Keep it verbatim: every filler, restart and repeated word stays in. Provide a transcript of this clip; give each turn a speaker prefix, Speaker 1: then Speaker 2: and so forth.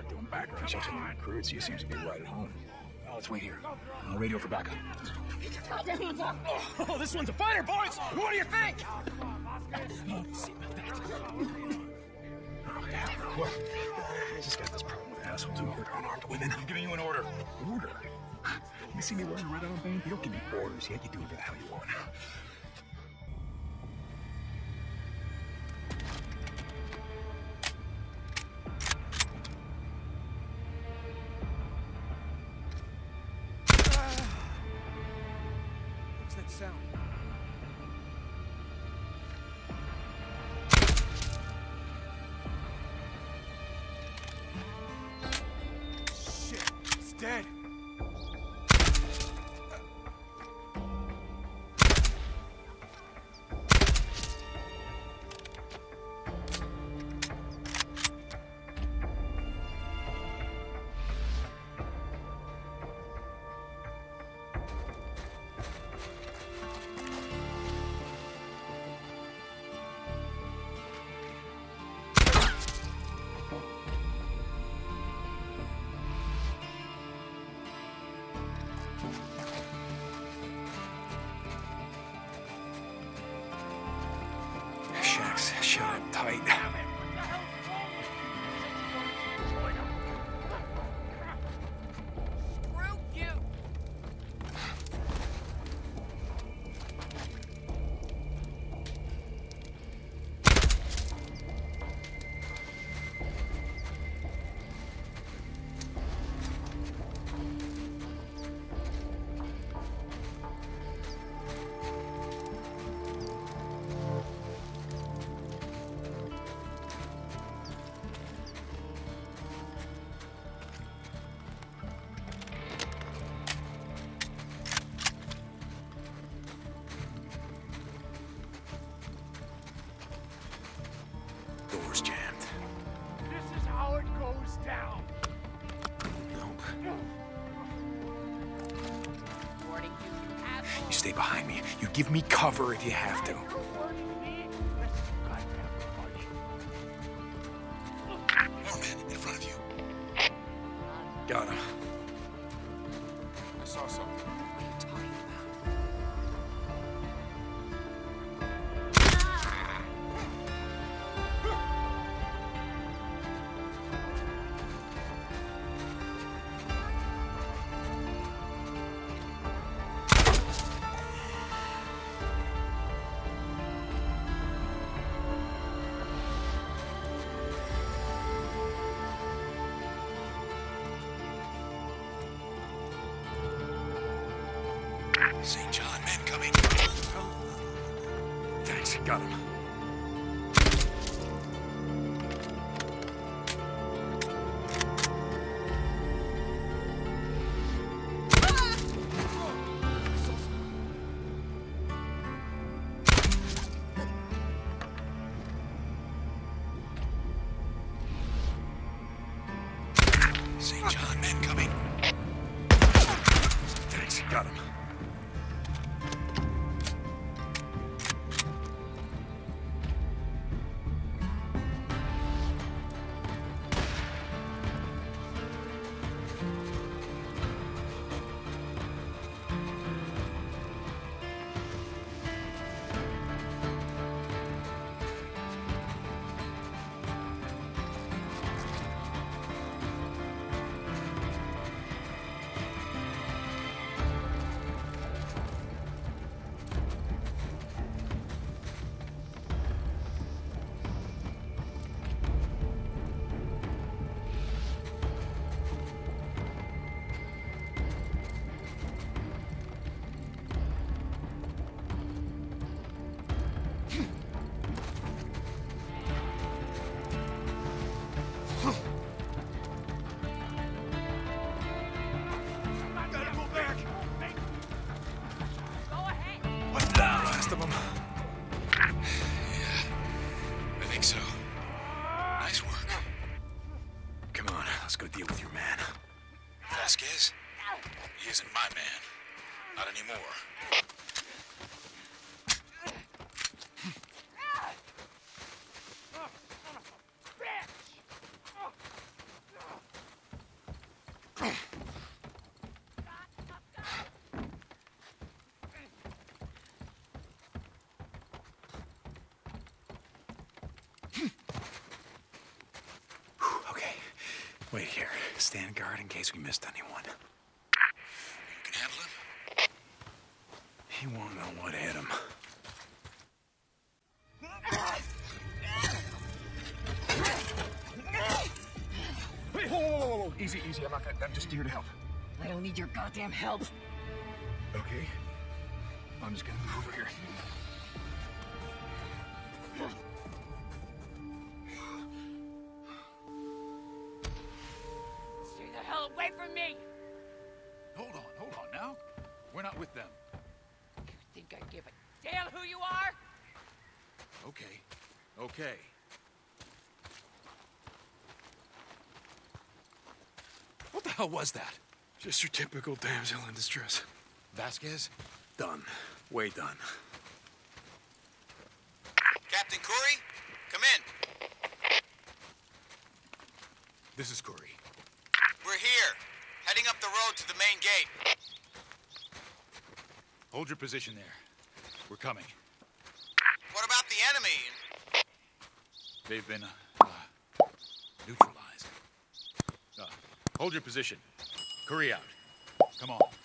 Speaker 1: start doing background checks on the recruits. He seems to be right at home. Oh, let's wait here. I'll radio for backup. Oh, this one's a fighter, boys! What do you think? Oh, see about that. Oh, yeah. What? I just got this problem with assholes who murder unarmed women. I'm giving you an order. Order? You see me wearing a red arm band? You don't give me orders yet. You do whatever the hell you want.
Speaker 2: What's that sound? Shit, it's dead.
Speaker 1: Shax, shut up tight.
Speaker 2: Screw you!
Speaker 1: Door's jammed.
Speaker 2: This is how it goes down.
Speaker 1: Nope.
Speaker 2: Warning you, you asshole.
Speaker 1: You stay behind me. You give me cover if you have to.
Speaker 2: You're warning me? This is goddamn funny.
Speaker 1: More men in front of you. Got him.
Speaker 2: I saw something. What are you talking about?
Speaker 1: Saint John, men coming. Thanks, got him. Saint John, men coming. Thanks, got him. Last of them. Yeah, I think so. Nice work. Come on, let's go deal with your man. Vasquez? He isn't my man. Not anymore.
Speaker 2: Son of a bitch!
Speaker 1: Wait here. Stand guard in case we missed anyone.
Speaker 2: You can handle him?
Speaker 1: He won't know what hit him. Wait, whoa, whoa, whoa, whoa. Easy, easy. I'm not gonna... I'm just here to help.
Speaker 3: I don't need your goddamn help.
Speaker 1: Okay. I'm just gonna move over here.
Speaker 3: Stay the hell away from me!
Speaker 2: Hold on, hold on now. We're not with them.
Speaker 3: You think I give a damn who you are?
Speaker 2: Okay, okay. What the hell was that?
Speaker 1: Just your typical damsel in distress.
Speaker 2: Vasquez?
Speaker 1: Done. Way done.
Speaker 4: Captain Curry, come in.
Speaker 2: This is Curry.
Speaker 4: We're here, heading up the road to the main gate.
Speaker 2: Hold your position there. We're coming.
Speaker 4: What about the enemy?
Speaker 2: They've been, uh, neutralized. Uh, hold your position. Curry out. Come on.